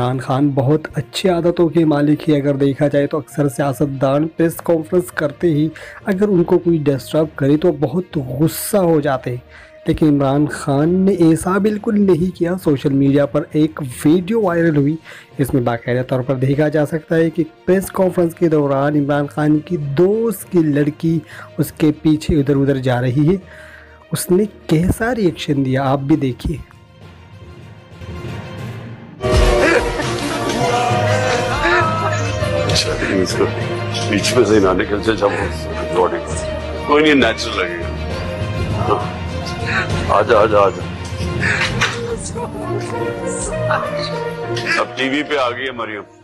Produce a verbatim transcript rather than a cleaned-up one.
इमरान खान बहुत अच्छी आदतों के मालिक ही अगर देखा जाए तो अक्सर सियासतदान प्रेस कॉन्फ्रेंस करते ही अगर उनको कोई डिस्टर्ब करे तो बहुत गुस्सा हो जाते हैं, लेकिन इमरान खान ने ऐसा बिल्कुल नहीं किया। सोशल मीडिया पर एक वीडियो वायरल हुई, इसमें बाकायदा तौर पर देखा जा सकता है कि प्रेस कॉन्फ्रेंस के दौरान इमरान खान की दोस्त की लड़की उसके पीछे इधर उधर जा रही है। उसने कैसा रिएक्शन दिया आप भी देखिए। इसको बीच में से ना निकल से जब बॉडी कोई नहीं, नेचुरल लगेगा। आजा आजा आजा, अब टीवी पे आ गई है मरियम।